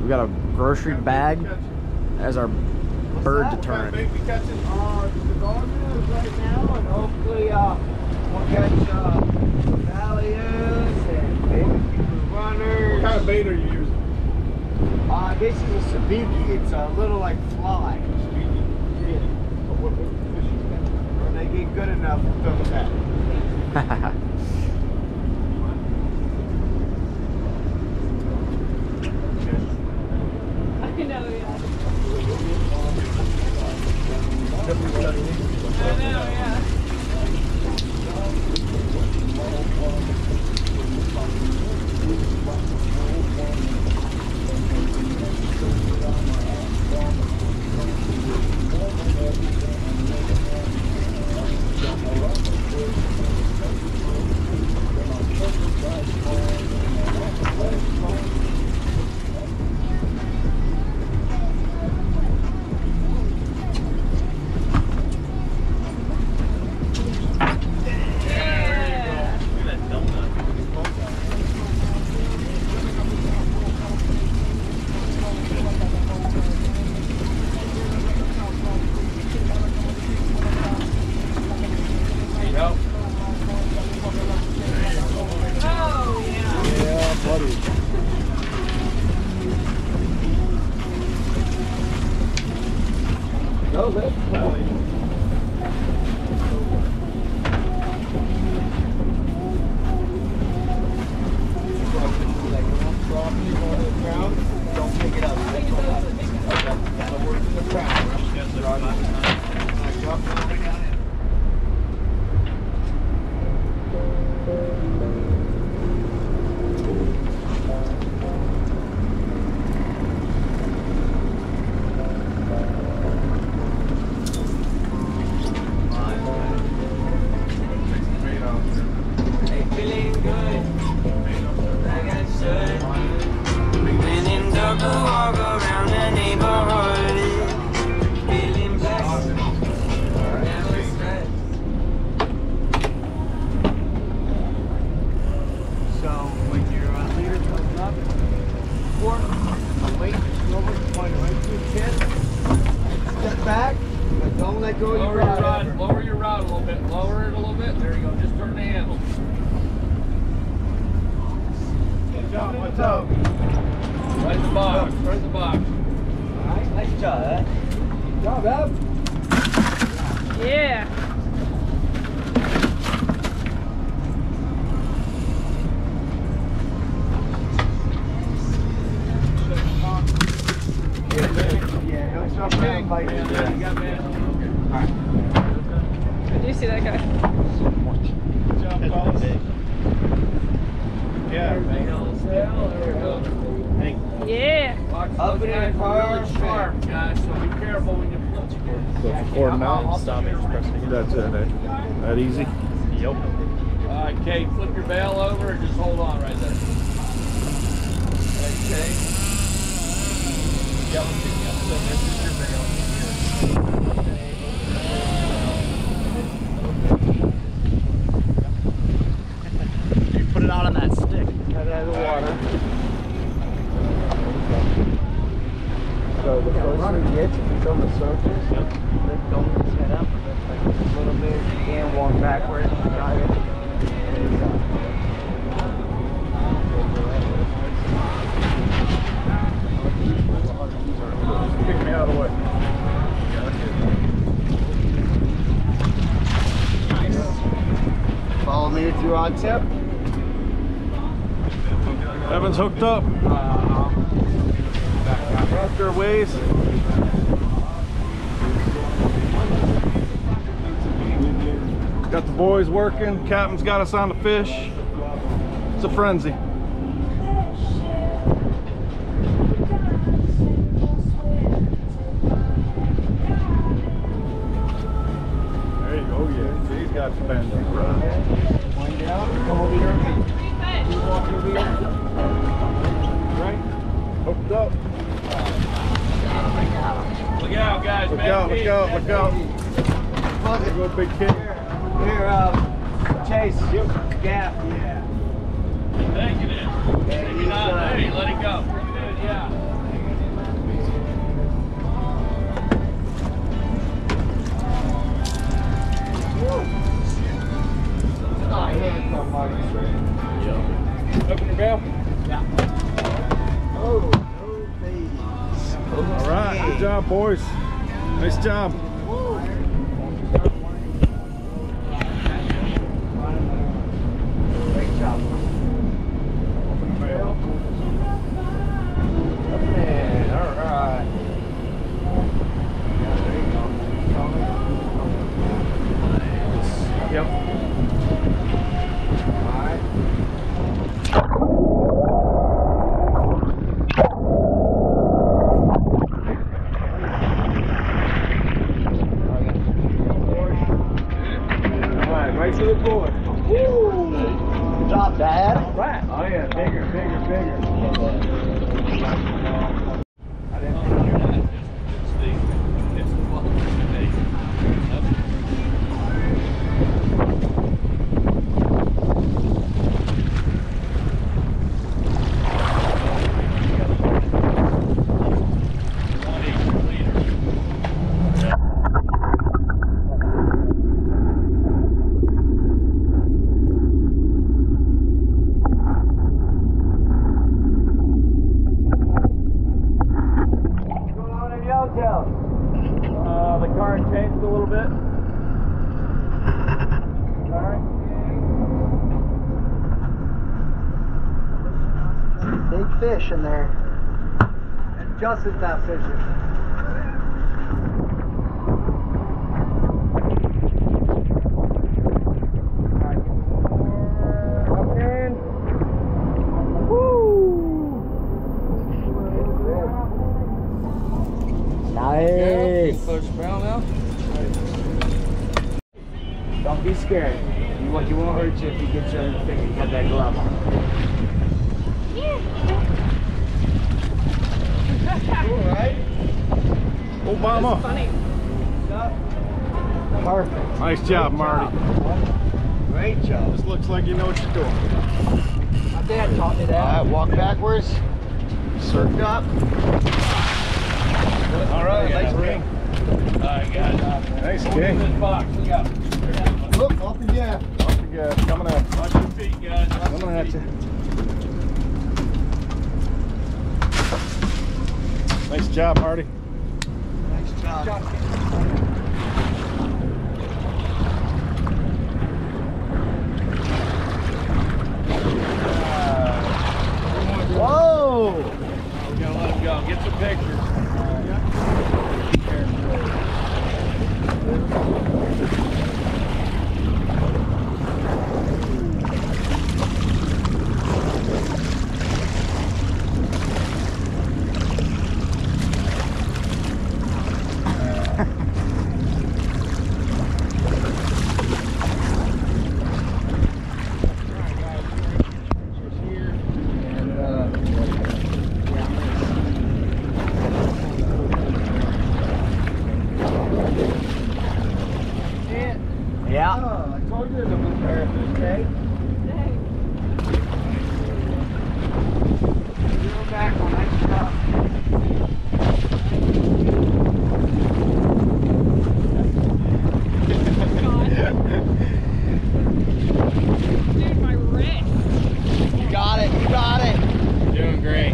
We got a grocery bag as our bird deterrent. The gardeners right now, and hopefully we'll catch ballyhoos and baby runners. What kind of bait are you using? This is a sabiki. It's a little like fly. When they get good enough, we'll throw them back. I know, yeah. I know, yeah. That's it, eh? That easy? Yep. Alright, Kate, flip your bail over and just hold on right there. Okay. Yep, so this is your bail. You put it out on that stick. Cut it out of the water. So the closer you get to the surface, don't head up a little bit. You can walk backwards and drive it. Pick me out of the way. Follow me if you're on tip. Evan's hooked up. Back their ways. Got the boys working. Captain's got us on the fish. It's a frenzy. There you go. Yeah, he's got the bend. Wind down. Come over here. You walk over here. Right. Hooked up. Look out, guys. Look out, look out, look out. There you go, big kid. Here, Chase. Gap. Yeah. Thank you, then. Maybe not. Hey, let it go. Pretty good, yeah. Good job, boys. Nice job. Great job. Man, all right. Yep. All right. Right to the board. Woo! Good job, Dad. All right. Oh yeah, bigger. I didn't think you It's the fucking thing. what's going on in Yellowtail. The car changed a little bit. All right. Big fish in there. And Justin's not fishing. Alright, get more up in. Woo! Nice. Push around now. Don't be scared. You won't hurt you if you get you in the finger. You got that glove on. Cool, right? Obama. Funny. Perfect. Nice job, Great Marty. Great job. This looks like you know what you're doing. My dad taught me that. All right, walk backwards. Circle up. All right, nice ring. Alright, guys. Nice This king. box, look out. Look, off the gas. Off you go. Coming at you. Watch your feet, guys. Watch Coming your at feet. you. Nice job, Marty. Nice job. Whoa! We're gonna let him go. Get some pictures. Yeah. Oh, I told you there's a blue parrotfish, okay? Zero back on that stuff. Dude, my wrist. You got it, you got it. You're doing great.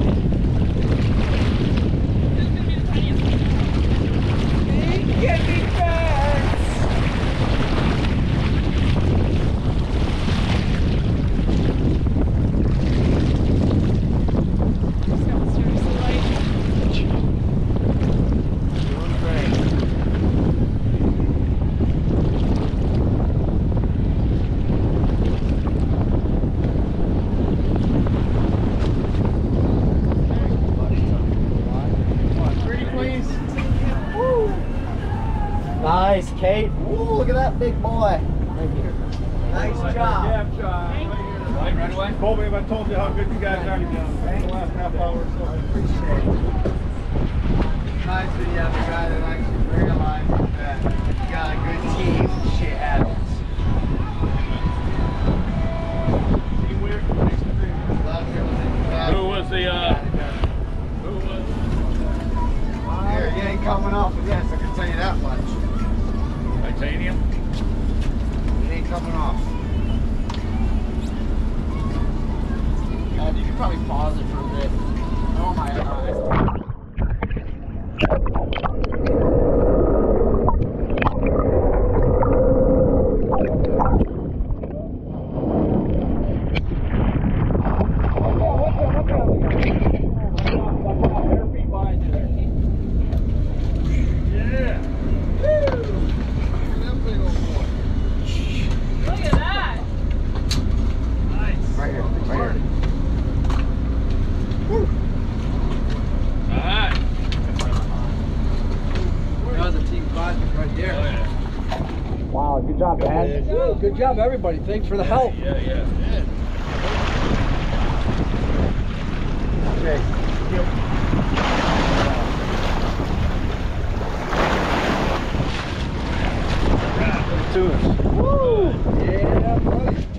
This is gonna be the tiniest one. Get me back. Sounds seriously like. Doing great. Pretty please. Woo. Nice, Kate. Ooh, look at that big boy. Thank you. Nice job. Right away. Colby, if I told you how good you guys are in the last half hour or so. Appreciate it. Nice that you have a guy that actually realizes that you got a good team. Shit happens. Teamwork makes the dream work. Who was the, who was? Here, you ain't coming off of this, I can tell you that much. Titanium? It ain't coming off. God, you could probably pause it for a bit. Oh my eyes. Right here. Right here. All right. That was a team fight right there. Oh, yeah. Wow, good job, man. Woo, good job, everybody. Thanks for the help. Yeah, yeah. Okay. Tunas. Woo! Yeah, buddy.